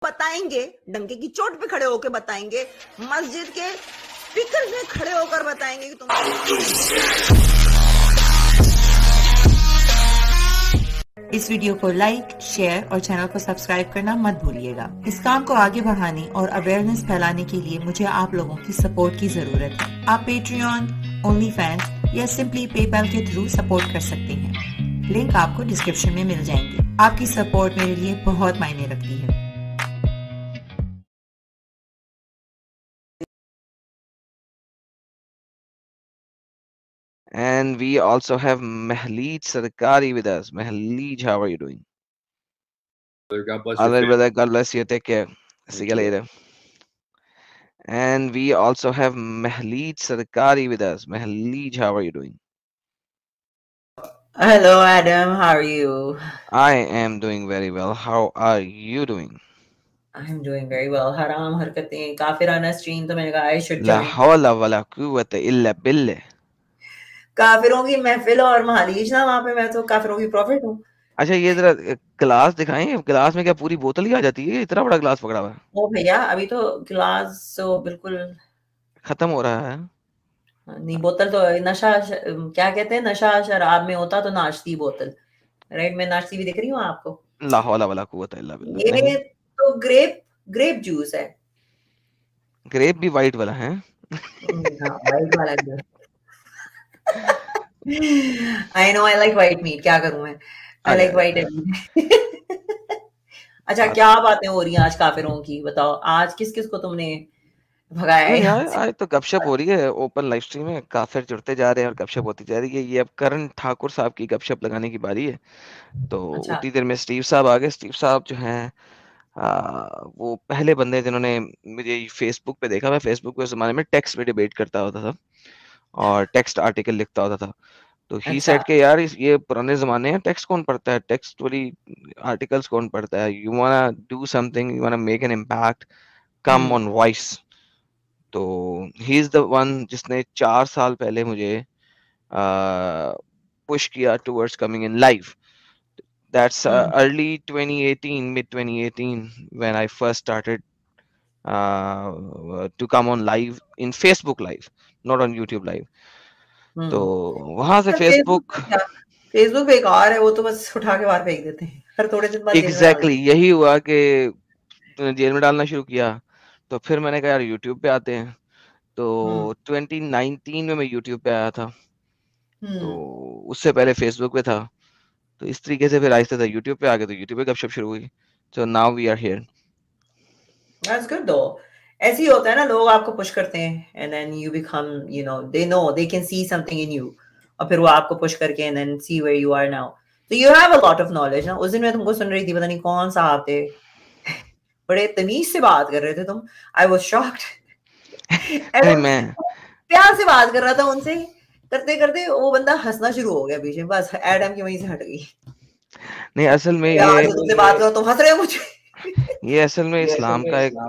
बताएंगे, डंके की चोट पे खड़े होकर बताएंगे, मस्जिद के स्पीकर में खड़े होकर बताएंगे कि तुम इस वीडियो को लाइक, शेयर और चैनल को सब्सक्राइब करना मत भूलिएगा। इस काम को आगे बढ़ाने और अवेयरनेस फैलाने के लिए मुझे आप लोगों की सपोर्ट की जरूरत है। आप पेट्रियन, ओनली फैंस या सिंपली पेपैल के थ्रू सपोर्ट कर सकते हैं। लिंक आपको डिस्क्रिप्शन में मिल जाएंगे। आपकी सपोर्ट मेरे लिए बहुत मायने रखती है। And we also have Mahleej Sarkari with us. Mahleej, how are you doing? God bless All you. right, brother. God bless you. Take care. See you later. And we also have Mahleej Sarkari with us. Mahleej, how are you doing? Hello, Adam. How are you? I am doing very well. How are you doing? I'm doing very well. हराम हरकतें, काफिराना stream, तो मैंने कहा I should La join. hawla wala quwwata illa billah. काफिरों की महफिल और महालीज ना, वहाँ पे मैं तो काफिरों की प्रॉफिट हूँ। अच्छा, ये जरा गिलास दिखाएं। गिलास में क्या पूरी बोतल ही आ जाती है? इतना बड़ा गिलास पकड़ा हुआ है। ओ भैया, अभी तो गिलास तो बिल्कुल खत्म हो रहा है। नहीं, बोतल तो नशा क्या कहते हैं, नशा शराब में होता तो नाश्ती बोतल, राइट? मैं नाश्ती भी दिख रही हूँ आपको। ला हौला वला कुव्वता इल्ला बिल्लाह। ये नहीं, तो ग्रेप जूस है। ग्रेप भी वाइट वाला है। हाँ, वाइट वाला भी। I know I like white meat, क्या करूं मैं? I like white everything. अच्छा, क्या बातें हो रही हैं आज काफिरों की? बताओ, आज किस किस को तुमने भगाया है? नहीं यार, आज तो गपशप हो रही है ओपन लाइव स्ट्रीम में। काफिर जुड़ते जा रहे हैं और गपशप होती जा रही है। ये अब करण ठाकुर साहब की गपशप लगाने की बारी है। तो अच्छा। उतनी देर में स्टीव साहब आ गए। स्टीव साहब जो हैं वो पहले बंदे जिन्होंने मुझे फेसबुक पे देखा। मैं फेसबुक पे उस जमाने में टेक्स्ट पे डिबेट करता होता था और टेक्स्ट आर्टिकल लिखता होता था। तो ही अच्छा। सेड के यार ये पुराने जमाने हैं, टेक्स्ट कौन पढ़ता है, टेक्स्ट वाली आर्टिकल्स कौन पढ़ता है। You wanna do something, you wanna make an impact, come on voice. तो ही इज द वन जिसने 4 साल पहले मुझे पुश किया towards coming in live. That's early 2018, mid 2018, when I first started to come on live in Facebook Live, not on YouTube Live. तो वहां से Facebook बेकार है, वो तो बस उठा के बाहर फेंक देते हैं हर थोड़े दिन बाद। एग्जैक्टली यही हुआ कि तूने जेल में डालना शुरू किया। तो फिर मैंने कहा यार यूट्यूब पे आते हैं। तो 2019 में मैं यूट्यूब पे आया था। तो उससे पहले फेसबुक पे था। तो इस तरीके से फिर आहिस्ते आहिस्ते यूट्यूब पे आ गए। तो यूट्यूब पे गपशप शुरू हुई। So now we are here. That's good though. ऐसे ही होता है ना, लोग आपको पुश करते हैं and then you become, you know they can see something in you, और फिर वो आपको पुश करके and then see where you are now. So you have a lot of knowledge ना। उस दिन मैं तुमको सुन रही थी, पता नहीं कौन सा आप थे, बड़े तमीज से बात कर रहे थे तुम। I was shocked. मैं प्यार से बात कर रहा था उनसे, करते करते वो बंदा हंसना शुरू हो गया बीच में, बस एडम की वहीं से हट गई। नहीं, असल में यार तुमसे बात करो तुम हंस रहे हो मुझे। ये असल में इस्लाम का एक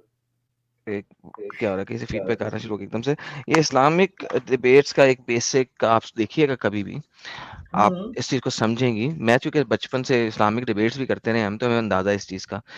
क्या हो रहा है, कैसे फीडबैक आना शुरू हो गया एकदम से। ये इस्लामिक डिबेट्स का एक बेसिक आप देखिएगा, कभी भी आप इस चीज को समझेंगी। मैं चूंकि बचपन से इस्लामिक डिबेट्स भी करते रहे हम, तो हमें अंदाजा इस चीज का।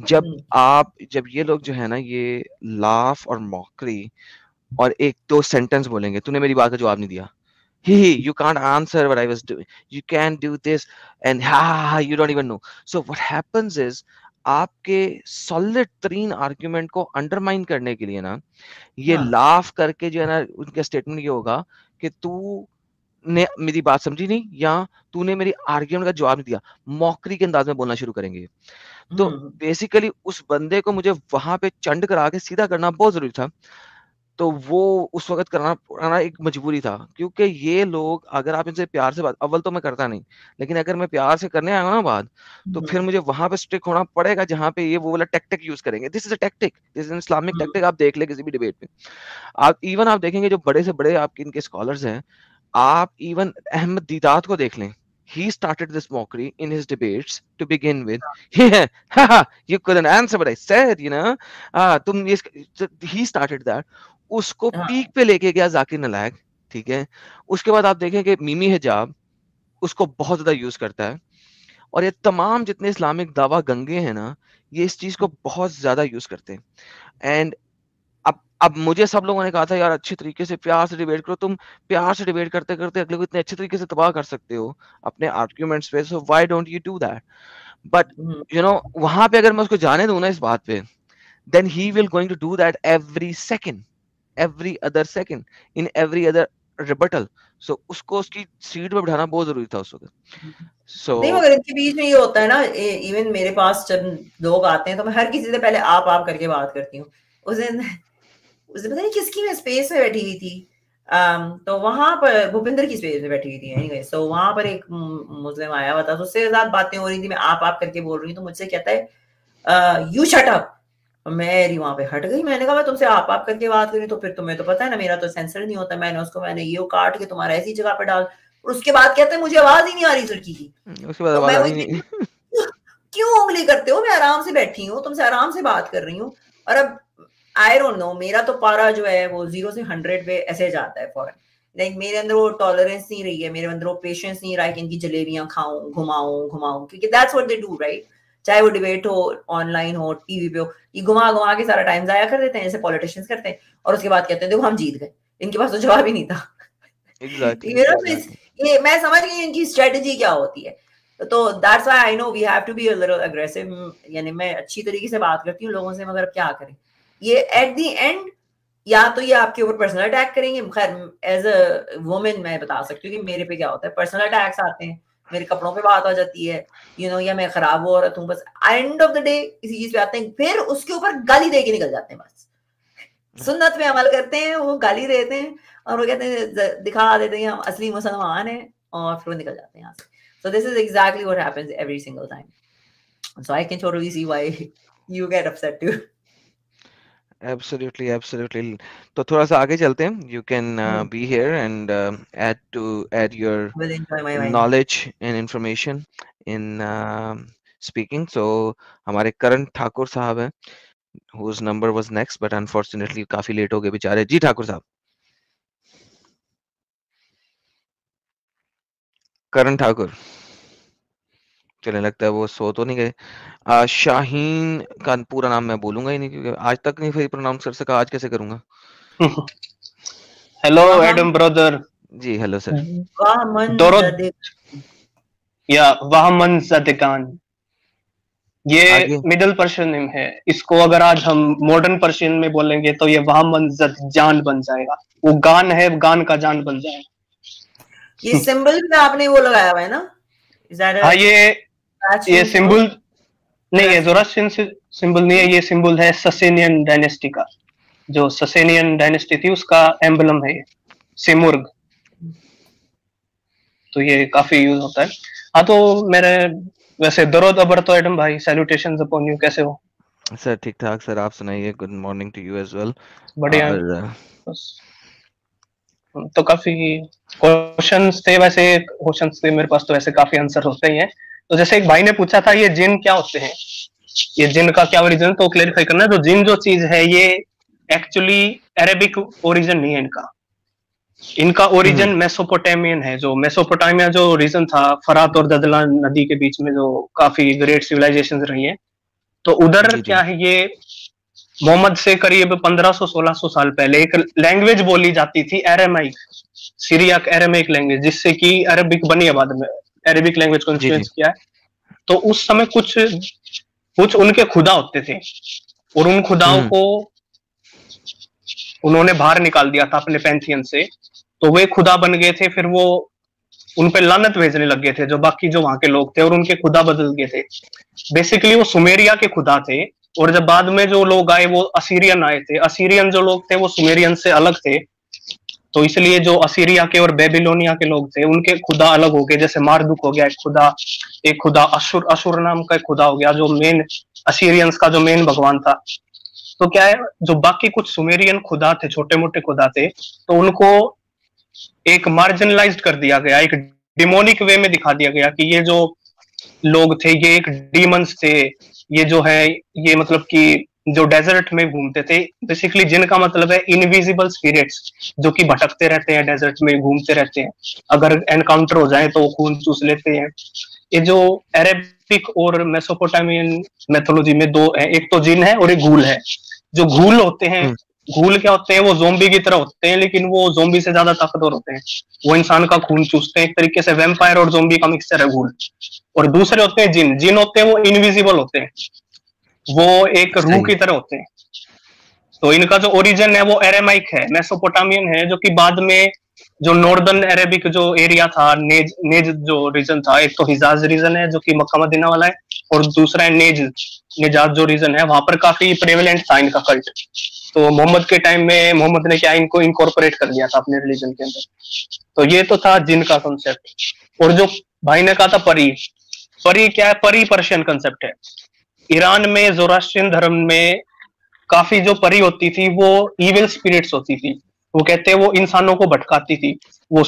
जब ये लोग जो है ना, ये लाफ और मॉकरी और एक दो सेंटेंस बोलेंगे, तूने मेरी बात का जवाब नहीं दिया, you can't answer what I was doing, you can't do this, and you don't even know. So what happens is, आपके सॉलिड तरीन आर्ग्यूमेंट को अंडरमाइन करने के लिए ना, ये लाफ करके जो है ना, उनका स्टेटमेंट ये होगा कि तू ने मेरी बात समझी नहीं या तूने मेरी आर्ग्यूमेंट का जवाब नहीं दिया। मॉकरी के अंदाज में बोलना शुरू करेंगे। तो बेसिकली उस बंदे को मुझे वहां पे चंड करा के सीधा करना बहुत जरूरी था। तो वो उस वक्त कराना एक मजबूरी था, क्योंकि ये लोग, अगर आप इनसे प्यार से बात, अव्वल तो मैं करता नहीं, लेकिन अगर मैं प्यार से करने आया ना बात, तो फिर मुझे वहां पे स्ट्रिक्ट होना पड़ेगा, जहां पे ये वो वाला टैक्टिक यूज करेंगे। This is a tactic, this is an Islamic tactic. आप देख ले किसी भी डिबेट में, आप देखेंगे जो बड़े से बड़े आपके इनके स्कॉलर्स हैं, आप इवन अहमद दीदात को देख लें। He started this mockery in his debates to begin with. You couldn't answer what I said, you know. He started that. उसको पीक पे लेके गया जाकिर नालायक, ठीक है। उसके बाद आप देखें कि मिमी हिजाब उसको बहुत ज्यादा यूज करता है। और ये तमाम जितने इस्लामिक दावा गंगे हैं ना, ये इस चीज को बहुत ज्यादा यूज करते हैं। एंड अब मुझे सब लोगों ने कहा था यार अच्छे तरीके से प्यार से डिबेट करो, तुम प्यार से डिबेट करते करते अगले को इतने अच्छे तरीके से तबाह कर सकते हो अपने आर्ग्यूमेंट्स पे, so why don't you do that. But you know वहां पे अगर मैं उसको जाने दूं ना इस बात पे, then he will going to do that every second, every other second, in every other rebuttal. So उसको उसकी सीट पे बिठाना बहुत जरूरी था उस वक्त। So नहीं, मगर इनके बीच में ये होता है ना, इवन मेरे पास जब लोग आते हैं तो मैं हर किसी से पहले आप करके बात करती हूँ। उस दिन पता नहीं किसकी मैं स्पेस में बैठी हुई थी, तो वहां पर भूपिंदर की स्पेस में बैठी हुई थी एनीवे। सो वहां पर एक मुस्लिम आया हुआ था, तो उससे साथ बातें हो रही थी, मैं आप करके बोल रही हूँ, तो मुझसे कहता है यू शट अप। मैं वहां पे हट गई, मैंने कहा मैं तुमसे आप करके बात करी, तो फिर तुम्हें तो पता है ना मेरा तो सेंसर नहीं होता। मैंने ये काट के तुम्हारा ऐसी जगह पे डाल, और उसके बाद कहते हैं मुझे आवाज ही नहीं आ रही लड़की की। उसके बाद आवाज आ रही नहीं। क्यों उंगली करते हो, मैं आराम से बैठी हूँ, तुमसे आराम से बात कर रही हूँ। और अब आई डोंट नो, मेरा तो पारा जो है वो 0 से 100 पे ऐसे जाता है फौरन। लाइक मेरे अंदर वो टॉलरेंस नहीं रही है, मेरे अंदर वो पेशेंस नहीं रहा कि इनकी जलेबियां खाऊं, घुमाऊं, क्योंकि that's what they do, right? चाहे वो डिबेट हो, ऑनलाइन हो, टीवी पे हो, ये घुमा के सारा टाइम जाया कर देते हैं जैसे पॉलिटिशियंस करते हैं, और उसके बाद कहते हैं देखो हम जीत गए, इनके पास तो जवाब ही नहीं था। Exactly. ये मैं समझ गई इनकी स्ट्रेटेजी क्या होती है। तो that's why I know we have to be a little aggressive. यानी मैं अच्छी तरीके से बात करती हूँ लोगों से, मगर क्या करें, ये एट द एंड या तो ये आपके ऊपर पर्सनल अटैक करेंगे। खैर एज अ वुमेन मैं बता सकती हूँ कि मेरे पे क्या होता है, पर्सनल अटैक्स आते हैं, मेरे कपड़ों पे बात आ जाती है, या मैं खराब हो रहा हूँ, बस एंड ऑफ द डे किसी चीज पे आते हैं, फिर उसके ऊपर गाली दे के निकल जाते हैं। बस सुन्नत में अमल करते हैं, वो गाली देते हैं और वो कहते हैं, दिखा देते हैं हम असली मुसलमान हैं, और फिर वो निकल जाते हैं यहाँ से। So this is exactly what happens every single time. So I can totally see why you get upset too. Absolutely. तो थोड़ा सा आगे चलते हैं। You can be here and add your knowledge and information in speaking. So हमारे करण ठाकुर साहब हैं, whose number was next, but unfortunately काफी लेट हो गए बेचारे। जी ठाकुर साहब, करण ठाकुर, चलने लगता है वो सो तो नहीं गए। शाहीन का पूरा नाम मैं बोलूंगा ही नहीं, क्योंकि आज तक नहीं सही प्रोनाउंस कर सका, आज कैसे करूंगा। Hello Adam brother. जी हेलो सर। वाहमन ज़दिकान, ये मिडिल पर्शियन नेम है। इसको अगर आज हम मॉडर्न पर्शियन में बोलेंगे तो ये वाहमन ज़दजान बन जाएगा। वो गान है, गान का जान बन जाएगा। ये सिंबल में आपने वो लगाया हुआ है ना? हाँ, ये सिंबल नहीं है, ज़ोरास्ट्रियन सिंबल नहीं है, ये सिंबल है ससेनियन डायनेस्टी का। जो ससेनियन डायनेस्टी थी उसका एम्बलम है सिमुर्ग, तो ये काफी यूज होता है। हाँ, तो मेरे वैसे दरोद अबर तो एडम भाई, सैल्यूटेशंस अपॉन यू, कैसे हो सर? ठीक ठाक सर, आप सुनाइए। Good morning to you as well. बढ़िया। तो काफी क्वेश्चंस थे, वैसे क्वेश्चंस थे मेरे पास, तो वैसे काफी आंसर होते ही हैं। तो जैसे एक भाई ने पूछा था ये जिन क्या होते हैं, ये जिन का क्या ओरिजिन, तो क्लैरिफाई करना है। तो जिन जो चीज है ये एक्चुअली अरेबिक ओरिजिन नहीं है इनका ओरिजिन मेसोपोटामियन है। जो मेसोपोटामिया जो रीजन था फरात और ददला नदी के बीच में, जो काफी ग्रेट सिविलाइजेशंस रही है, तो उधर क्या है, ये मोहम्मद से करीब 1500-1600 साल पहले एक लैंग्वेज बोली जाती थी, एरामाइक, सीरियाक एरामाइक लैंग्वेज, जिससे कि अरबिक बनी है बाद में, अरबिक लैंग्वेज को इन्फ्लुएंस किया है। तो उस समय कुछ उनके खुदा होते थे, और उन खुदाओं को उन्होंने बाहर निकाल दिया था अपने पैंथियन से, तो वे खुदा बन गए थे। फिर वो उन पे लानत भेजने लग गए थे जो बाकी जो वहां के लोग थे, और उनके खुदा बदल गए थे। बेसिकली वो सुमेरिया के खुदा थे, और जब बाद में जो लोग आए वो असीरियन आए थे। असीरियन जो लोग थे वो सुमेरियन से अलग थे, तो इसलिए जो असीरिया के और बेबीलोनिया के लोग थे उनके खुदा अलग हो गए। जैसे मारदुक हो गया एक खुदा अशुर नाम का एक खुदा हो गया, जो मेन असीरियंस का जो मेन भगवान था। तो क्या है, जो बाकी कुछ सुमेरियन खुदा थे, छोटे मोटे खुदा थे, तो उनको एक मार्जिनलाइज्ड कर दिया गया, एक डिमोनिक वे में दिखा दिया गया कि ये जो लोग थे ये एक डीमंस थे, ये जो है ये मतलब कि जो डेजर्ट में घूमते थे। बेसिकली जिन का मतलब है इनविजिबल स्पिरिट्स, जो कि भटकते रहते हैं, डेजर्ट में घूमते रहते हैं, अगर एनकाउंटर हो जाए तो वो खून चूस लेते हैं। ये जो अरेबिक और मेसोपोटामियन मैथोलॉजी में दो है, एक तो जिन है और एक घूल है। जो घूल होते हैं, घूल क्या होते हैं, वो ज़ोंबी की तरह होते हैं, लेकिन वो ज़ोंबी से ज्यादा ताकतवर होते हैं। वो इंसान का खून चूसते हैं, एक तरीके से वैम्पायर और ज़ोंबी का मिक्सचर है घूल। और दूसरे होते हैं जिन। जिन होते हैं वो इनविजिबल होते हैं, वो एक रूह की तरह होते हैं। तो इनका जो ओरिजिन है वो अरेमाइक है, मेसोपोटामियन है, जो कि बाद में जो नॉर्दर्न अरेबिक जो एरिया था, नेज जो रीजन था, एक तो हिजाज रीजन है जो कि मक्का मदीना वाला है, और दूसरा है निजात जो रीजन है, वहां पर काफी प्रेवलेंट था इनका कल्ट। तो मोहम्मद के टाइम में मोहम्मद ने क्या इनको इनकॉर्पोरेट कर लिया था अपने रिलीजन के अंदर। तो ये तो था जिन का कंसेप्ट। और जो भाई ने कहा था परी, परी क्या है? परी पर्शियन कंसेप्ट है। ईरान में जोरास्ट्रियन धर्म में काफी जो परी होती थी वो इविल स्पिरिट्स होती थी। वो कहते हैं वो इंसानों को भटकाती थी। वो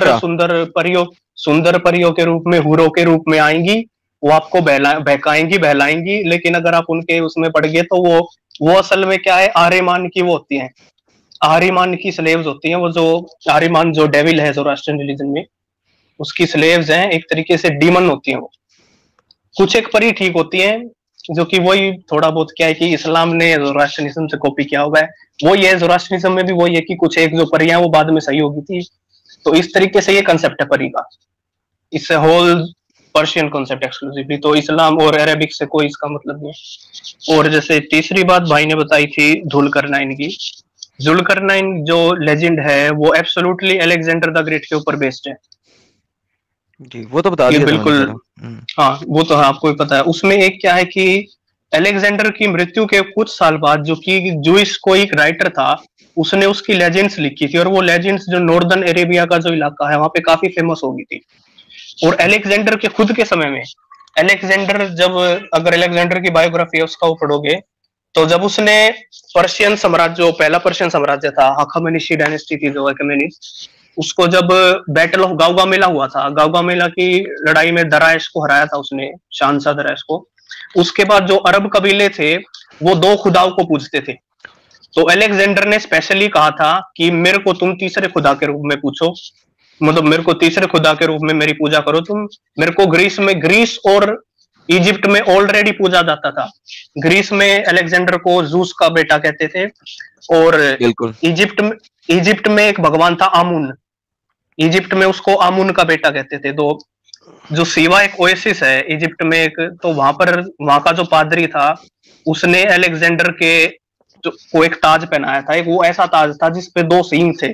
सुंदर परियों के रूप में, हूरों के रूप में आएंगी, वो आपको बहकाएंगी, बहलाएंगी, लेकिन अगर आप उनके उसमें पड़ गए तो वो असल में क्या है, आर्यमान की वो होती हैं, आर्यमान की स्लेव्स होती हैं। वो जो आर्यमान जो डेविल है जोरास्ट्रियन रिलीजन में, उसकी स्लेव्स हैं, एक तरीके से डीमन होती हैं वो। कुछ एक परी ठीक होती हैं, जो कि वही थोड़ा बहुत क्या है कि इस्लाम ने जोरास्ट्रियनिज्म से कॉपी किया हुआ है। वो ये जोरास्ट्रियनिज्म में भी वही है कि कुछ एक जो परियां वो बाद में सही होगी थी। तो इस तरीके से ये कंसेप्ट है परी का। इससे होल पर्शियन कॉन्सेप्ट एक्सक्लूसिवली, तो इस्लाम और अरेबिक से कोई इसका मतलब नहीं। और जैसे तीसरी बात भाई ने बताई थी जुलकरनाइन की। जुलकरनाइन जो लेजेंड है वो एब्सोल्युटली अलेक्जेंडर द ग्रेट के ऊपर बेस्ड है जी, वो तो बता दिया बिल्कुल। हाँ, वो तो आपको भी पता है। उसमें एक क्या है कि अलेक्जेंडर की मृत्यु के कुछ साल बाद जो कि जूइश कोई एक राइटर था, उसने उसकी लेजेंड्स लिखी थी, और वो लेजेंड्स जो नॉर्दर्न अरेबिया का जो इलाका है वहां पे काफी फेमस हो गई थी। और अलेक्जेंडर के खुद के समय में, अलेक्जेंडर जब, अगर अलेक्जेंडर की बायोग्राफी है उसका वो पढ़ोगे, तो जब उसने पर्शियन साम्राज्य, जो पहला पर्शियन साम्राज्य था, हखमेनिशी डायनेस्टी थी जो हखमेनी, उसको जब बैटल ऑफ गाउगामेला हुआ था, गाउगामेला की लड़ाई में दरायश को हराया था उसने, शानशाह दरायश को। उसके बाद जो अरब कबीले थे वो दो खुदाओं को पूजते थे। तो अलेक्जेंडर ने स्पेशली कहा था कि मेरे को तुम तीसरे खुदा के रूप में पूछो, मतलब मेरे को तीसरे खुदा के रूप में मेरी पूजा करो तुम। मेरे को ग्रीस और इजिप्ट में ऑलरेडी पूजा जाता था। ग्रीस में अलेक्जेंडर को जूस का बेटा कहते थे, और इजिप्ट में एक भगवान था आमुन, इजिप्ट में उसको आमुन का बेटा कहते थे। तो जो सिवा एक ओएसिस है इजिप्ट में एक, तो वहां का जो पादरी था उसने अलेक्जेंडर के को एक ताज पहनाया था। एक वो ऐसा ताज था जिसपे दो सींग थे।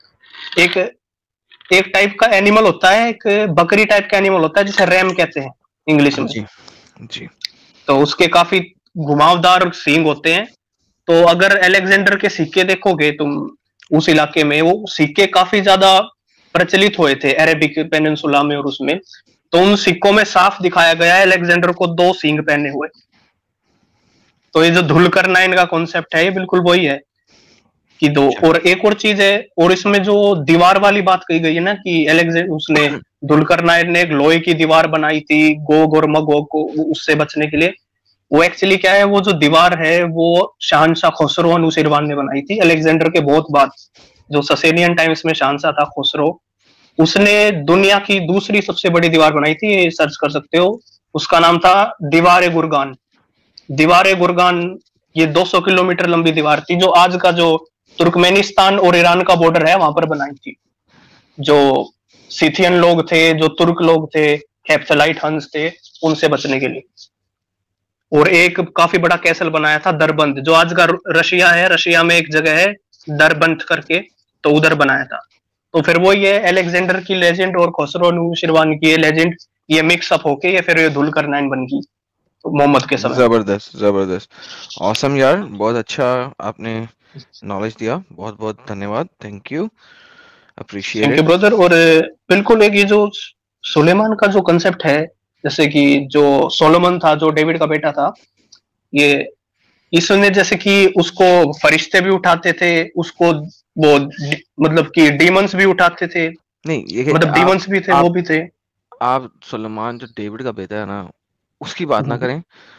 एक टाइप का एनिमल होता है, एक बकरी टाइप का एनिमल होता है जिसे रैम कहते हैं इंग्लिश में। जी। तो उसके काफी घुमावदार सींग होते हैं। तो अगर अलेक्जेंडर के सिक्के देखोगे तुम उस इलाके में, वो सिक्के काफी ज्यादा प्रचलित हुए थे अरेबिक पेनिनसुला में, और उसमें तो उन सिक्कों में साफ दिखाया गया है अलेक्जेंडर को दो सींग पहने हुए। तो ये जो धुलकरनाइन का कॉन्सेप्ट है ये बिल्कुल वही है कि दो। और एक और चीज है, और इसमें जो दीवार वाली बात कही गई है ना कि अलेक्जेंडर, उसने धुलकरनाइन ने एक लोहे की दीवार बनाई थी गोग और मगोग को उससे बचने के लिए। वो एक्चुअली क्या है, वो जो दीवार है वो शहंशाह खुसरो अनुशीरवान ने बनाई थी अलेक्जेंडर के बहुत बाद। जो ससेनियन टाइम्स में शहंशाह था खुसरो, उसने दुनिया की दूसरी सबसे बड़ी दीवार बनाई थी, ये सर्च कर सकते हो। उसका नाम था दीवार गुरगान। दीवार गुरगान ये 200 किलोमीटर लंबी दीवार थी, जो आज का जो तुर्कमेनिस्तान और ईरान का बॉर्डर है वहां पर बनाई थी। जो सिथियन लोग थे, जो तुर्क लोग थे, हेप्थलाइट हंस थे, उनसे बचने के लिए। और एक काफी बड़ा कैसल बनाया था दरबंद, जो आज का रशिया है, रशिया में एक जगह है दरबंद करके, तो उधर बनाया था। तो फिर वो ये अलेक्जेंडर की लेजेंड और खुसरो अनुशीरवान की लेजेंड ये मिक्स अप होके ये फिर ये धुलकरनाइन बन गई तो मोहम्मद के समय। जबरदस्त ऑसम यार, बहुत अच्छा आपने नॉलेज दिया, बहुत बहुत धन्यवाद, thank you, appreciate it brother. और बिल्कुल एक ये जो सुलेमान का जो कंसेप्ट है, जैसे कि जो सोलोमन था जो डेविड का बेटा था, ये इसने जैसे कि उसको फरिश्ते भी उठाते थे, उसको वो मतलब कि डीमंस भी उठाते थे, नहीं ये मतलब डीमंस भी थे, वो भी थे। आप सुलेमान जो डेविड का बेटा है ना उसकी बात ना करें,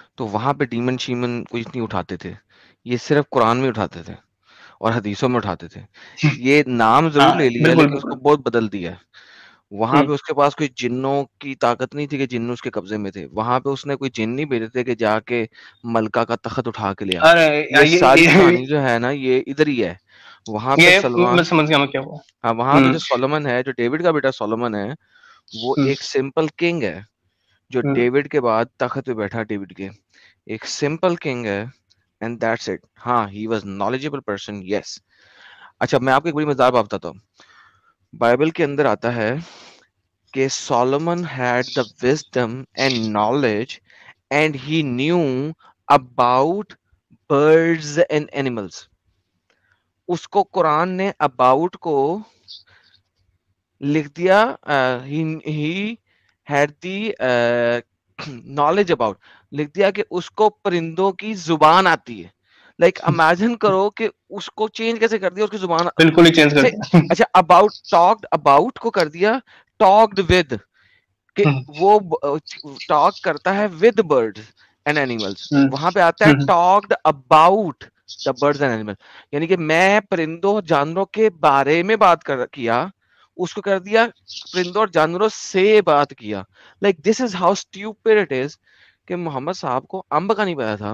तो वहां पे डीमन शीमन कुछ नहीं उठाते थे, ये सिर्फ कुरान में उठाते थे और हदीसों में उठाते थे। ये नाम जरूर ले लिया बिल्कुल लेकिन उसको बिल्कुल। बहुत बदल दिया है। वहां पे उसके पास कोई जिन्नों की ताकत नहीं थी कि जिन्न उसके कब्जे में थे, वहां पे उसने कोई जिन्न नहीं भेजे थे कि जाके मलका का तख्त उठा के ले आ। अरे ये सारी ये कहानी जो है ना ये इधर ही है। वहां पे ये मैं सलमान, समझ गया मैं क्या हुआ। हाँ वहां पे जो सोलोमन है, जो डेविड का बेटा सोलोमन है, वो हम्म, एक सिंपल किंग है जो हम्म, डेविड के बाद तख्त पे बैठा, डेविड के एक सिंपल किंग है, एंड दैट्स इट। हाँ he was knowledgeable person, yes. अच्छा मैं आपको एक बड़ी मजेदार बात बताता हूँ। बाइबल के अंदर आता है कि Solomon had the wisdom and knowledge and he knew about birds and animals. उसको कुरान ने अबाउट को लिख दिया, he had the knowledge about, लिख दिया कि उसको परिंदों की जुबान आती है। लाइक इमेजिन करो कि उसको चेंज कैसे कर दिया, उसकी जुबान बिल्कुल ही चेंज कर से। दिया। अच्छा अबाउट, टॉक्ड अबाउट को कर दिया टॉक्ड विद, कि वो टॉक करता है विद बर्ड्स एंड एनिमल्स। वहां पे आता है talked about the birds and animal, यानी कि मैं परिंदों जानवरों के बारे में बात कर किया, उसको कर दिया परिंदों और जानवरों से बात किया। Like this is how stupid it is कि मोहम्मद साहब को अंब का नहीं पता था,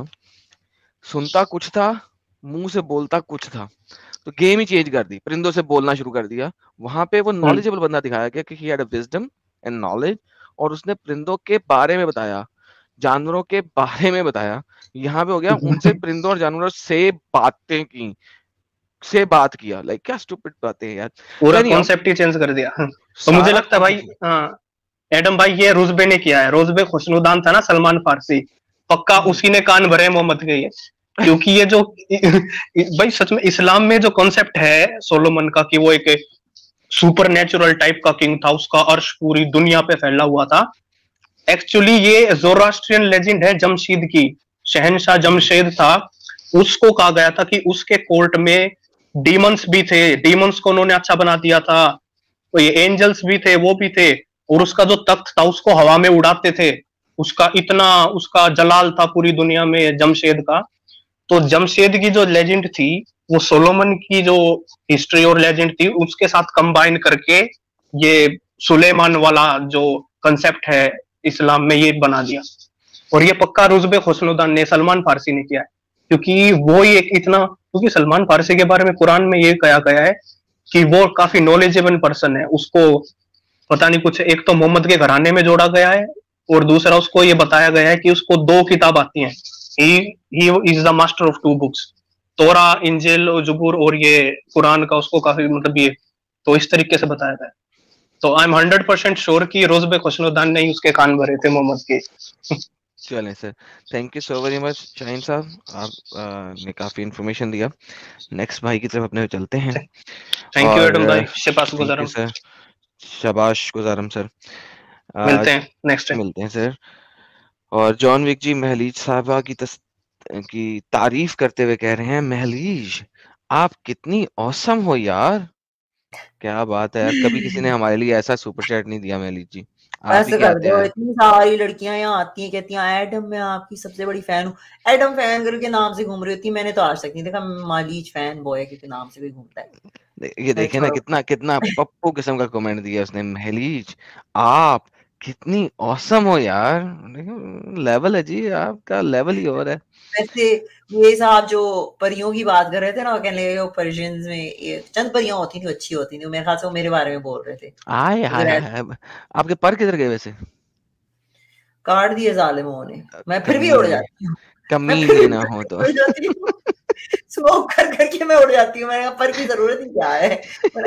सुनता कुछ था, मुंह से बोलता कुछ था, तो गेम ही चेंज कर दी, परिंदों से बोलना शुरू कर दिया। वहां पे वो नॉलेजेबल बंदा दिखाया गया कि he had a wisdom and knowledge, और उसने परिंदों के बारे में बताया, जानवरों के बारे में बताया। यहाँ पे हो गया उनसे परिंदों और जानवरों से बातें की, से बात किया। लाइक क्या स्टूपिड बातें हैं यार। पूरा नहीं कॉन्सेप्ट ही चेंज कर दिया। तो मुझे सारा लगता है भाई, हाँ, एडम भाई ये रुजबे ने किया है। रुजबे खुशनुदान था ना, सलमान फारसी, पक्का उसी ने कान भरे मोहम्मद के ये। क्योंकि ये जो भाई सच में इस्लाम में जो कॉन्सेप्ट है सोलोमन का कि वो एक सुपर नेचुरल टाइप का किंग था, उसका अर्श पूरी दुनिया पे फैला हुआ था, एक्चुअली ये जोरास्ट्रियन लेजेंड है जमशीद की। शहनशाह जमशेद था, उसको कहा गया था कि उसके कोर्ट में डीमंस भी थे, डीमंस को उन्होंने अच्छा बना दिया था, तो ये एंजल्स भी थे, वो भी थे, और उसका जो तख्त था उसको हवा में उड़ाते थे। उसका इतना उसका जलाल था पूरी दुनिया में जमशेद का। तो जमशेद की जो लेजेंड थी वो सोलोमन की जो हिस्ट्री और लेजेंड थी उसके साथ कंबाइन करके ये सुलेमान वाला जो कंसेप्ट है इस्लाम में ये बना दिया। और ये पक्का रुजबे खुशनुदान ने, सलमान फारसी ने किया है, क्योंकि वो ही एक इतना, क्योंकि सलमान फारसी के बारे में कुरान में ये कहा गया है कि वो काफी नॉलेजेबल पर्सन है। उसको पता नहीं कुछ, एक तो मोहम्मद के घराने में जोड़ा गया है, और दूसरा उसको ये बताया गया है कि उसको 2 किताब आती हैं। He is the master of 2 books, Torah, Injil, जबूर, और ये कुरान का उसको काफी मतलब ये, तो इस तरीके से बताया गया है। तो आई एम 100% श्योर कि रोज़बे खुशनुदान ने ही उसके कान भरे थे मोहम्मद के। चलें sir, thank you so very much Shaheen साहब, आप ने काफी इंफॉर्मेशन दिया। नेक्स्ट भाई की तरफ अपने चलते हैं। थैंक यू एडम भाई, शाबाश थैंक यू गुजारम सर, शाबाश गुजारम सर। मिलते हैं नेक्स्ट टाइम। मिलते हैं सर। और जॉन विक जी महलीज साहबा की तारीफ करते हुए कह रहे हैं, महलीज आप कितनी औसम हो यार। क्या बात है यार, कभी किसी ने हमारे लिए ऐसा सुपर चैट नहीं दिया महलीज जी, आप ही ऐसे कर कहते दो। हैं। इतनी सारी लड़कियां यहाँ आती हैं, कहती हैं एडम मैं आपकी सबसे बड़ी फैन हूँ, एडम फैन गर्ल के नाम से घूम रही होती। मैंने तो आज तक नहीं देखा मालीज फैन बॉय के नाम से भी घूमता है। ये देखे ना, कितना कितना पप्पू किस्म का कमेंट दिया उसने, महलीज आप कितनी औसम हो यार। लेवल है जी, आपका लेवल ही और है। वैसे ये साहब जो परियों की बात कर रहे थे ना, वो कहने लगे पर्शियंस में ये चंद परियां होती थी, अच्छी होती थी, मेरे ख्याल से वो मेरे बारे में बोल रहे थे। आए हाय हाय, आपके पर किधर गए वैसे? काट दिए जालिमों ने। मैं फिर भी उड़ जाती हूँ, कमीने ना हो तो। उड़ जाती हूँ, स्मोक कर करके मैं उड़ जाती हूँ। मैंने पर की जरूरत ही क्या है,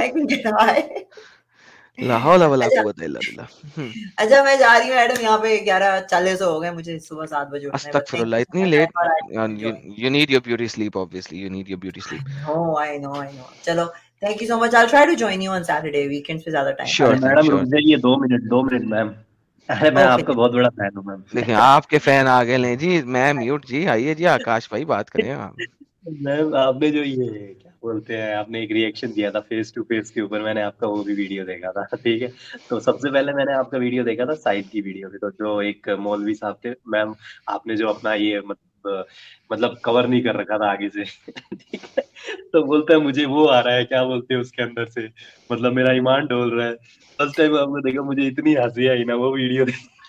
ला हौला वला कुव्वता इल्ला बिल्लाह। अच्छा मैं जा रही हूँ मैडम, यहाँ पे 11:40 हो गए, मुझे सुबह 7 बजे उठना है। अस्तगफिरुल्लाह, इतनी late? You need your beauty sleep, obviously. You need your beauty sleep. Oh, I know. चलो, thank you so much. I'll try to join you on Saturday. Weekends पे ज्यादा टाइम। Sure, मैडम रुक जाइए 2 मिनट मैम। अरे मैं आपका बहुत बड़ा फैन हूँ मैम। देखिए आपके फैन आ गए ले जी, मैं म्यूट जी, आइए जी आकाश भाई बात करें आप। मैम आपने जो ये क्या बोलते हैं, आपने एक रिएक्शन दिया था फेस टू फेस के ऊपर, मैंने आपका वो भी वीडियो देखा था। ठीक है, तो सबसे पहले मैंने आपका वीडियो देखा था साइद की वीडियो पे, तो जो एक मौलवी साहब थे मैम, आपने जो अपना ये मतलब कवर नहीं कर रखा था आगे से। ठीक है, तो बोलता है मुझे वो आ रहा है, क्या बोलते हैं उसके अंदर से, मतलब मेरा ईमान डोल रहा है। फर्स्ट टाइम आपने देखा, मुझे इतनी हंसी आई ना वो वीडियो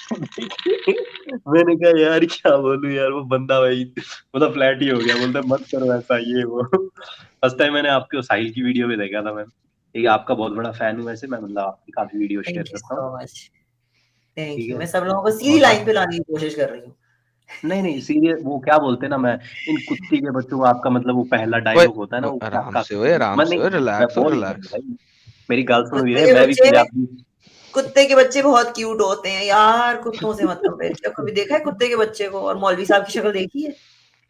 मैंने कहा यार क्या बोलूं यार, वो बंदा भाई मतलब फ्लैट ही हो गया, बोलता मत करो ऐसा ये वो। फर्स्ट टाइम मैंने आपके साहिल की वीडियो में देखा था मैम। ठीक है, आपका बहुत बड़ा फैन हूँ वैसे मैं, मतलब आपकी काफी वीडियो शेयर थैंक यू करता हूँ। सो मच, थैंक ठीक यू। है, मैं सब लोगों को सीधी और लाइन पे लाने की कोशिश कर रही हूँ। नहीं नहीं सीरियस, वो क्या बोलते हैं ना, मैं इन कुत्ती के बच्चों को, आपका मतलब वो पहला ओए डायलॉग होता है ना, वो आराम से, काफी ओए आराम मैं से, नहीं, ओए मैं रिलैक्स, बोल नहीं रहा रिलैक्स। भाई, मेरी गाल सुनो कुत्ते धीरे, के मैं भी बच्चे पंजाबी। कुत्ते के बच्चे बहुत क्यूट होते हैं यार, कुत्तों से मत कंपेयर करो। कभी देखा है कुत्ते के बच्चे को? और मौलवी साहब की शक्ल देखी है?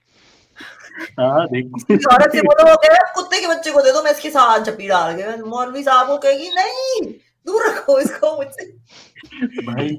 हाँ देख। किसी औरत से बोलो, वो कह रहा है कुत्ते के बच्चे को दे दो, मैं इसके साथ झप्पी डाल के, मौलवी साहब को कहेगी नहीं, दूर रखो इसको मुझसे। भाई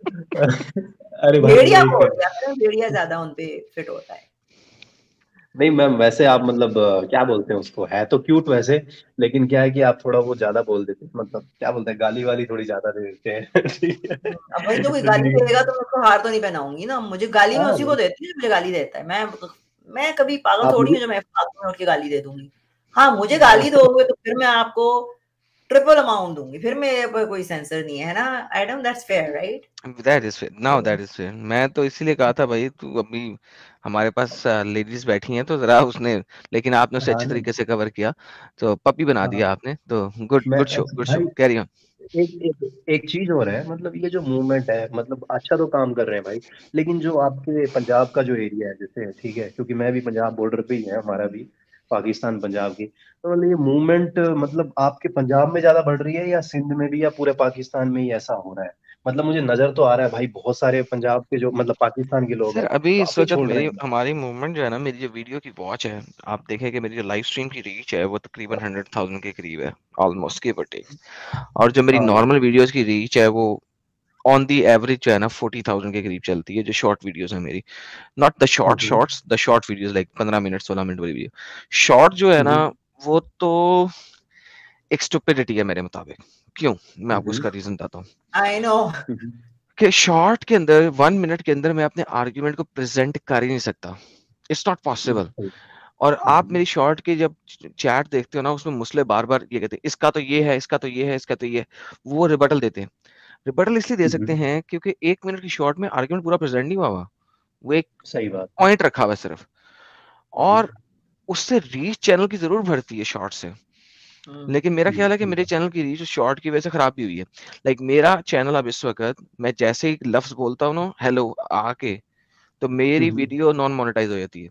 अरे भाई भेड़िया एक, को हो गया, भेड़िया ज्यादा उनपे फिट होता है। नहीं मैम वैसे आप मतलब क्या बोलते हैं उसको, है तो क्यूट वैसे, लेकिन क्या है कि आप थोड़ा वो ज्यादा बोल देते हैं, मतलब क्या बोलते हैं, गाली वाली थोड़ी ज्यादा दे देते हैं। ठीक है, अब भाई जो कोई गाली लेकिन देगा तो मैं उसको हार तो नहीं पहनाऊंगी ना। मुझे गाली मैं हाँ उसी को देती हूँ जो मुझे गाली देता है। मैं कभी पागल आप थोड़ी मुझे, हूँ जो मैं फालतू में उठ के गाली दे दूंगी। हाँ, मुझे गाली दोगे तो फिर मैं आपको ट्रिपल अमाउंट दूंगी, फिर मेरे पर कोई सेंसर नहीं है ना। Adam, that's fair right? That is fair, now that is fair. मैं तो इसीलिए कहा था भाई, तू अभी हमारे पास लेडीज बैठी हैं तो जरा उसने, लेकिन आपने उसे हाँ अच्छे नहीं, तरीके से कवर किया, तो पपी बना हाँ दिया आपने, तो गुड मैं गुड शो, गुड शो, भाई कैरी ऑन। एक चीज और है, मतलब ये जो मूवमेंट है, मतलब अच्छा तो काम कर रहे हैं भाई, लेकिन जो आपके पंजाब का जो एरिया है जैसे, ठीक है, क्योंकि मैं भी पंजाब बॉर्डर पे ही है हमारा भी, पाकिस्तान पंजाब की, तो मतलब ये मूवमेंट मतलब आपके पंजाब में ज्यादा बढ़ रही है या सिंध में भी, या पूरे पाकिस्तान में ही ऐसा हो रहा है? मतलब मुझे नजर तो आ रहा है भाई, बहुत सारे पंजाब के जो मतलब पाकिस्तान के लोग सर हैं अभी इस काफी वक्त छोड़ रहे मेरी हैं। हमारी मूवमेंट जो है ना, मेरी जो वीडियो की वॉच है, आप देखें कि मेरी जो लाइव स्ट्रीम की रीच है वो तकरीबन 100,000 के करीब है, ऑलमोस्ट गिव और टेक। और जो मेरी हाँ नॉर्मल वीडियोस की रीच है वो ऑन दी एवरेज जो है ना 40,000 के करीब चलती है, जो शॉर्ट वीडियोस है मेरी, not the short hmm, shorts, the short videos like 15 minute 16 minute वाली वीडियो। शॉर्ट जो है ना, हम्म, वो तो एक स्टुपिडिटी है मेरे मुताबिक। क्यों? मैं आपको हम्म, इसका रीजन बताता हूँ आई नो। हम्म, कि शॉर्ट के अंदर 1 मिनट के अंदर मैं अपने आर्ग्यूमेंट को प्रेजेंट कर ही नहीं सकता, इट्स नॉट पॉसिबल। सही, और आप हम्म, मेरी शॉर्ट की जब चैट देखते हो ना, उसमें मुस्लिम बार बार ये कहते हैं इसका तो ये है, इसका तो ये है, इसका तो ये है, वो रिबटल देते हैं। रिबटल इसलिए दे सकते हम्म, हैं क्योंकि 1 मिनट की शॉर्ट में आर्ग्यूमेंट पूरा प्रेजेंट नहीं हुआ हुआ, वो एक सही बात। पॉइंट रखा हुआ है सिर्फ। हम्म, और उससे रीच चैनल की जरूर बढ़ती है शॉर्ट से, लेकिन मेरा ख्याल है कि सही मेरे बात। चैनल की रीच शॉर्ट की वजह से खराब भी हुई है। लाइक मेरा चैनल अब इस वक्त, मैं जैसे ही लफ्ज बोलता हूँ ना हेलो आके, तो मेरी हम्म, वीडियो नॉन मोनेटाइज हो जाती है।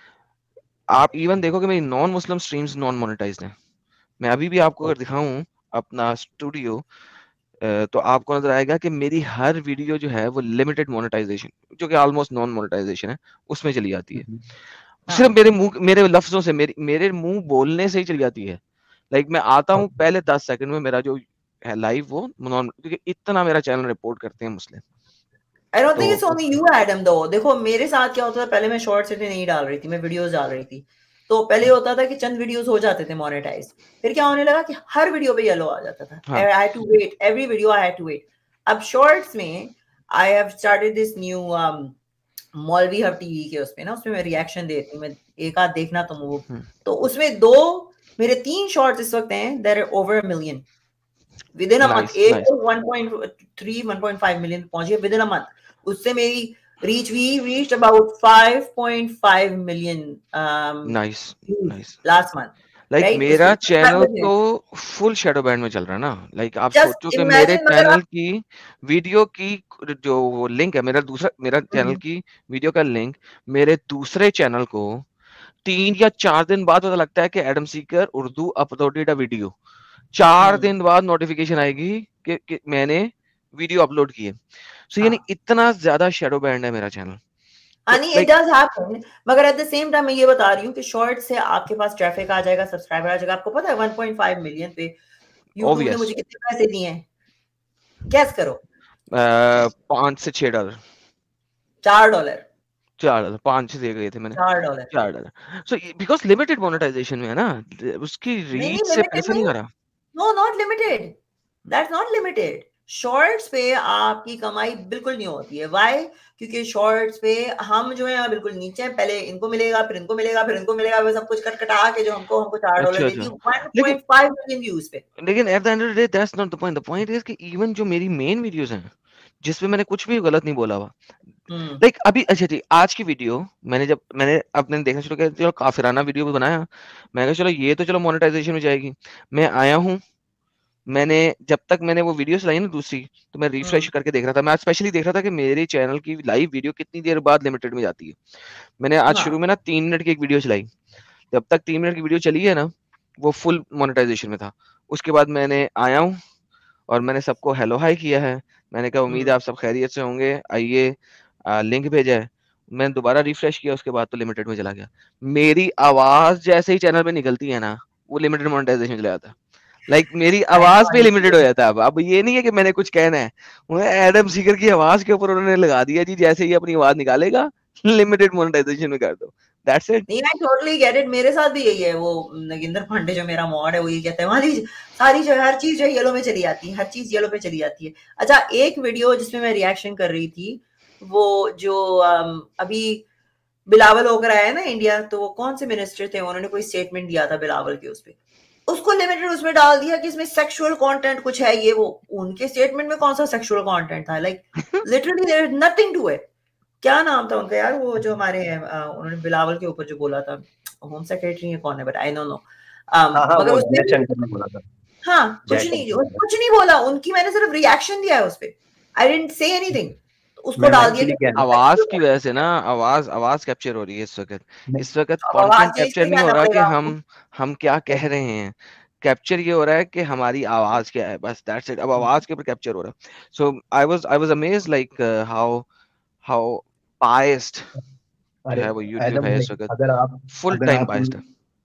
आप इवन देखो कि मेरी non Muslim streams non monetize हैं। मैं अभी भी आपको अगर दिखाऊं अपना स्टूडियो, तो आपको नजर आएगा कि मेरी हर वीडियो जो है वो लिमिटेड मोनेटाइजेशन, जो कि ऑलमोस्ट नॉन मोनेटाइजेशन है, उसमें चली जाती है। सिर्फ हाँ, मेरे मुंह, मेरे लफ्जों से, मेरे मुंह बोलने से ही चली जाती है। लाइक मैं आता हूँ पहले 10 सेकंड में मेरा जो है लाइव वो नॉन, क्योंकि इतना मेरा चैनल रिपोर्ट करते हैं मुस्लिम। आई डोंट तो think it's only you Adam though. देखो मेरे साथ क्या होता था, पहले मैं शॉर्ट्स इतने नहीं डाल रही थी, मैं वीडियोस डाल रही थी। तो पहले होता था कि चंद वीडियोस हो जाते थे मोनेटाइज, फिर क्या होने लगा कि हर वीडियो पे येलो आ जाता था। हाँ, I had to wait, every video I had to wait. अब शॉर्ट्स में I have started this new मौलवी हब टीवी के उसमें ना, उसमें मैं रिएक्शन देती हूँ। मैं एक आध देखना तुम वो, तो उसमें दो मेरे 3 शॉर्ट्स इस वक्त हैं that are over a million within a month. Nice एक नाइस। 1.3 1.5 मिलियन पहुंची है विद इन अ मंथ। उससे मेरी reach we reached about 5.5 million nice nice. Last month, like right? मेरा उसके चैनल तो फुल शैडो बैंड में चल रहा है ना। लाइक आप जस्ट सोचो कि मेरे इमेजिन अगर चैनल आप की वीडियो की जो लिंक है, मेरा चैनल की वीडियो का लिंक मेरे दूसरे चैनल को 3 या 4 दिन बाद पता लगता है कि Adam Seeker Urdu uploaded a video, 4 दिन बाद नोटिफिकेशन आएगी कि मैंने वीडियो अपलोड की है। सो यानी हाँ, इतना ज्यादा शैडो बैंड है मेरा चैनल। तो नहीं इट लाइक डज हैपन, मगर एट द सेम टाइम मैं ये बता रही हूँ कि शॉर्ट से आपके पास ट्रैफिक आ जाएगा, सब्सक्राइबर आ जाएगा। आपको पता है 1.5 मिलियन पे यूट्यूब ने ऑब्वियस मुझे कितने पैसे दिए हैं? गैस करो। $5 से $6। $4। $4 5 दे गए थे मैंने, $4 $4। सो बिकॉज लिमिटेड मोनेटाइजेशन में है ना, उसकी नहीं रीच से लिमिटेड पैसा नहीं आ रहा। No not limited, that's not limited. Shorts पे आपकी कमाई बिल्कुल नहीं होती है। वाई? क्योंकि शॉर्ट्स पे हम जो है बिल्कुल नीचे हैं, पहले इनको मिलेगा, फिर इनको मिलेगा, फिर इनको मिलेगा, वो सब कुछ कटा के जो हमको $4 अच्छा देती है अच्छा, 1.5 मिलियन व्यूज पे। लेकिन at the end of the day that's not the point. The point is कि इवन जो मेरी मेन वीडियोस हैं जिसमें मैंने कुछ भी गलत नहीं बोला हुआ, लाइक अभी अच्छा जी आज की वीडियो मैंने अपने देखना शुरू किया, चलो काफिराना वीडियो बनाया, मैं कहा चलो ये तो चलो मोनेटाइजेशन में जाएगी। मैं आया हूँ, मैंने जब तक मैंने वो वीडियो चलाई ना दूसरी, तो मैं रिफ्रेश करके देख रहा था। मैं आज स्पेशली देख रहा था कि मेरे चैनल की लाइव वीडियो कितनी देर बाद लिमिटेड में जाती है। मैंने आज शुरू में ना 3 मिनट की एक वीडियो चलाई, जब तक 3 मिनट की वीडियो चली है ना वो फुल मोनेटाइजेशन में था। उसके बाद मैंने आया हूँ और मैंने सबको हेलो हाई किया है, मैंने कहा उम्मीद है आप सब खैरियत से होंगे, आइए लिंक भेजा है। मैंने दोबारा रिफ्रेश किया, उसके बाद तो लिमिटेड में चला गया। मेरी आवाज जैसे ही चैनल पे निकलती है ना वो लिमिटेड मोनेटाइजेशन में चला जाता है। लाइक मेरी आवाज पे लिमिटेड हो जाता है। अब ये नहीं है कि मैंने कुछ कहना है, उन्हें एडम सीकर की आवाज के ऊपर उन्होंने लगा दिया जी, जैसे ही अपनी आवाज निकालेगा लिमिटेड मोनेटाइजेशन में कर दो, दैट्स इट। नहीं आई टोटली गेट इट, मेरे साथ भी यही है। वो नगिंदर पांडे जो मेरा मॉड है वो ये कहता है हमारी सारी जो हर चीज जो है येलो में चली जाती है, हर चीज येलो पे चली जाती है। अच्छा एक वीडियो जिसमें मैं रिएक्शन कर रही थी, वो जो अभी बिलावल होकर आया है ना इंडिया, तो वो कौन से मिनिस्टर थे, उन्होंने कोई स्टेटमेंट दिया था बिलावल के, उस पे उसको लिमिटेड उसमें डाल दिया कि इसमें सेक्सुअल कंटेंट कुछ है। ये वो उनके स्टेटमेंट में कौन सा सेक्सुअल कंटेंट था? Like literally there is nothing to it. क्या नाम था उनका यार, वो जो हमारे उन्होंने बिलावल के ऊपर जो बोला था, होम सेक्रेटरी है कौन है बट आई डोंट नो, मगर उसने हाँ कुछ नहीं बोला उनकी, मैंने सिर्फ रिएक्शन दिया है उस पे, आई डिडंट से एनीथिंग। उसको डाल दिया आवाज की वजह से ना, आवाज कैप्चर हो रही है इस वक्त कंटेंट कैप्चर नहीं हो रहा कि हम क्या कह रहे हैं, कैप्चर ये हो रहा है कि हमारी आवाज क्या है, बस दैट्स इट। अब आवाज के ऊपर कैप्चर हो रहा है। So I was amazed like how biased है वो यूट्यूब है इस वक्त, अगर आप फुल टाइम बायस्ड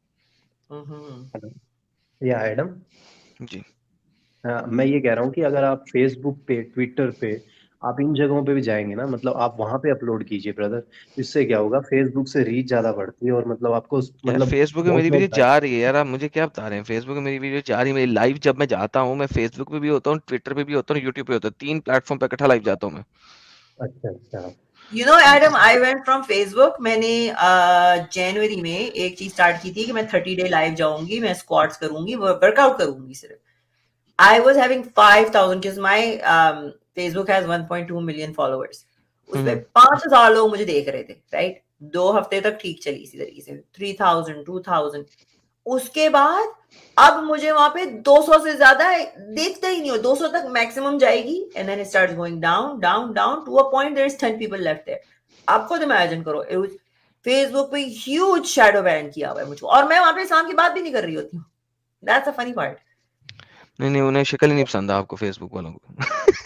है। या एडम जी, मैं ये कह रहा हूँ कि अगर आप फेसबुक पे, ट्विटर पे, आप इन जगहों पे भी जाएंगे ना, मतलब आप वहां पे अपलोड कीजिए ब्रदर। इससे क्या होगा, फेसबुक से रीच ज्यादा बढ़ती है और मतलब आपको मतलब फेसबुक पे मेरी वीडियो जा रही है यार, आप मुझे क्या बता रहे हैं, फेसबुक पे मेरी वीडियो जा रही है। मेरी लाइव जब मैं जाता हूँ, मैं फेसबुक पे भी होता हूँ, ट्विटर पे भी होता हूँ, यूट्यूब पे होता हूँ, 3 प्लेटफॉर्म पे इकट्ठा लाइव जाता हूँ मैं। अच्छा You know Adam, I went from Facebook, मैंने जनवरी में एक चीज स्टार्ट की थी कि मैं 30 डे लाइव जाऊंगी, मैं स्क्वाट्स करूंगी, वर्कआउट करूंगी सिर्फ। I was having 5,000 because my Facebook has 1.2 million followers. उसपे 5,000 लोग मुझे देख रहे थे, राइट? 2 हफ्ते तक ठीक चली इसी तरीके से, 3,000, 2,000। उसके बाद अब मुझे वहां पे 200 से ज्यादा देखता ही नहीं हो, 200 तक मैक्सिमम जाएगी and then it starts going down down down to a point there is 10 people left there. आप खुद इमेजिन करो, फेसबुक पे ह्यूज शैडो बैन किया हुआ है मुझको, और मैं वहां पे इस्लाम की बात भी नहीं कर रही होती हूँ। That's a funny part. नहीं उन्हें शक्ल ही नहीं पसंद आपको फेसबुक वालों को।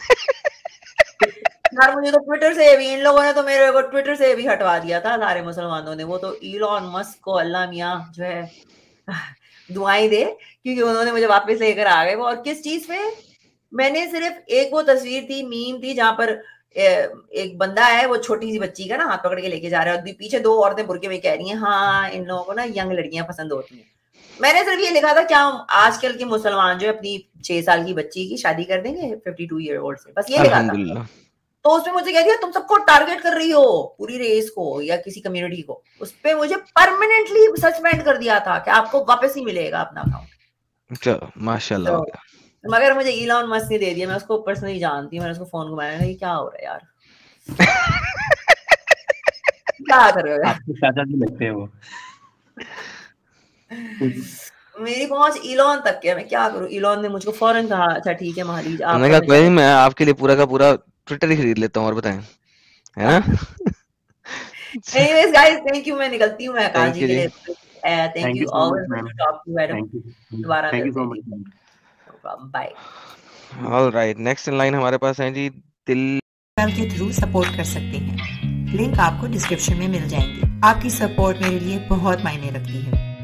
यार मुझे तो ट्विटर से भी, इन लोगों ने तो मेरे को ट्विटर से भी हटवा दिया था, सारे मुसलमानों ने। वो तो इलॉन मस्क को अल्लाह मियां जो है दुआएं दे, क्योंकि उन्होंने मुझे वापस लेकर आ गए। और किस चीज पे? मैंने सिर्फ एक वो तस्वीर थी, मीम थी, जहां पर एक बंदा है, वो छोटी सी बच्ची का ना हाथ पकड़ के लेके जा रहा है, और पीछे 2 औरतें बुरके में कह रही हैं हाँ इन लोगों को ना यंग लड़कियां पसंद होती हैं। मैंने सिर्फ ये लिखा था क्या आजकल के मुसलमान जो अपनी 6 साल की बच्ची की शादी कर देंगे 52 ईयर ओल्ड से, बस ये लिखा था। तो उसमें मुझे कह दिया तुम सबको टारगेट कर रही हो, पूरी रेस को या किसी कम्युनिटी को। उस पे मुझे परमानेंटली सस्पेंड कर दिया था कि आपको वापस ही मिलेगा अपना अकाउंट। चलो माशाल्लाह। तो मगर मुझे इलॉन मस्क ने दे दिया, मैं उसको पर्सनली जानती हूँ, मैंने उसको फोन घुमाया, ये क्या हो रहा है यार? क्या कर रहे हो यार? आपके चाचा जी लगते हैं वो। मेरी पहुंच इलॉन तक है, मैं क्या करूं? इलॉन ने मुझको फौरन कहा अच्छा ठीक है महालीज आप, मैंने कहा कोई नहीं, मैं आपके लिए पूरा का पूरा ट्विटर ही खरीद लेता हूं, और बताएं, है ना? एनीवेज गाइस, थैंक यू, मैं निकलती हूं मैं आकाश जी के लिए। Thank you always to talk to Adam. दोबारा thank you so much, no problem, bye. Alright, next in line हमारे पास हैं जी दिल के थ्रू सपोर्ट कर सकते हैं, लिंक आपको डिस्क्रिप्शन में मिल जाएंगे। आपकी सपोर्ट मेरे लिए बहुत मायने रखती है।